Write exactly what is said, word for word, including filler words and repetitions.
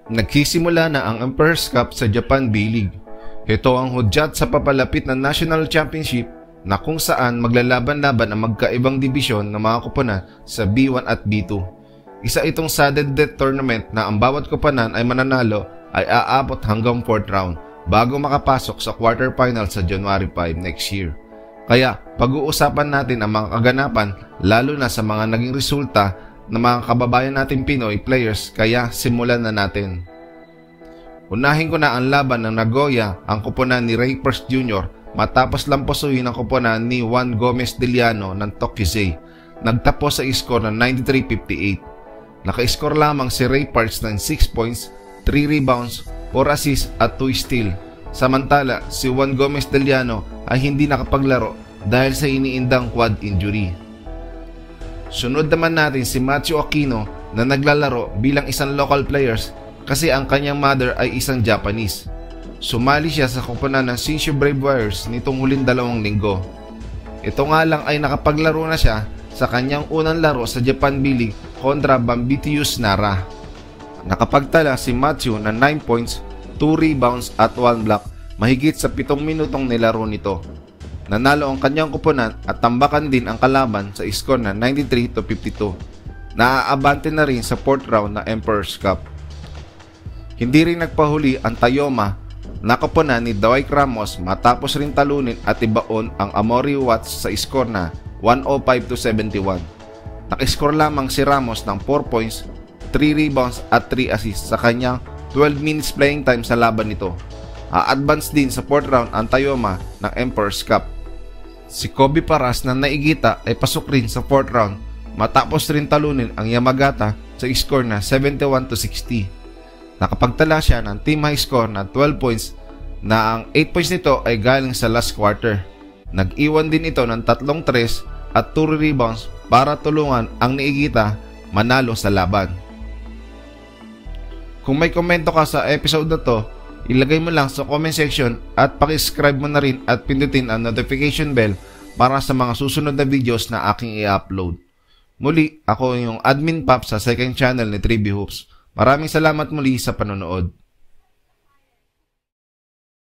Nagsisimula na ang Emperor's Cup sa Japan B-League. Ito ang hudyat sa papalapit na National Championship na kung saan maglalaban-laban ang magkaibang dibisyon ng mga koponan sa B one at B two. Isa itong sudden death tournament na ang bawat koponan ay mananalo ay aabot hanggang fourth round bago makapasok sa quarterfinal sa January five next year. Kaya pag-uusapan natin ang mga kaganapan lalo na sa mga naging resulta ng mga kababayan nating Pinoy players, kaya simulan na natin. Unahin ko na ang laban ng Nagoya, ang koponan ni Ray Perth Junior matapos lamposuhin ang koponan ni Juan Gomez Diliano ng Tokyosei. Nagtapos sa score ng ninety-three fifty-eight. Naka-score lamang si Ray Perth ng six points, three rebounds, four assists at two steals. Samantala, si Juan Gomez Diliano ay hindi nakapaglaro dahil sa iniindang quad injury. Sunod naman natin si Matthew Aquino na naglalaro bilang isang local players kasi ang kanyang mother ay isang Japanese. Sumali siya sa koponan ng Shinshu Brave Warriors nitong huling dalawang linggo. Ito nga lang ay nakapaglaro na siya sa kanyang unang laro sa Japan B-League kontra Bambitius Nara. Nakapagtala si Matthew ng nine points, two rebounds at one block mahigit sa pitong minutong nilaro nito. Nanalo ang kanyang koponan at tambakan din ang kalaban sa score na ninety-three to fifty-two. Naaabante na rin sa fourth round na Emperor's Cup. Hindi rin nagpahuli ang Tayoma na koponan ni Dwight Ramos matapos rin talunin at ibaon ang Amory Watts sa score na one oh five to seventy-one. Nakiscore lamang si Ramos ng four points, three rebounds at three assists sa kanyang twelve minutes playing time sa laban nito. A-advance din sa fourth round ang Tayoma ng Emperor's Cup. Si Kobe Paras na naigita ay pasok rin sa fourth round matapos rin talunin ang Yamagata sa score na seventy-one to sixty. Nakapagtala siya ng team high score na twelve points na ang eight points nito ay galing sa last quarter. Nag-iwan din ito ng tatlong tres at two rebounds para tulungan ang naigita manalo sa laban. Kung may komento ka sa episode na to, ilagay mo lang sa comment section at pakisubscribe mo na rin at pindutin ang notification bell para sa mga susunod na videos na aking i-upload. Muli, ako yung Admin Pop sa second channel ni three B Hoops. Maraming salamat muli sa panonood.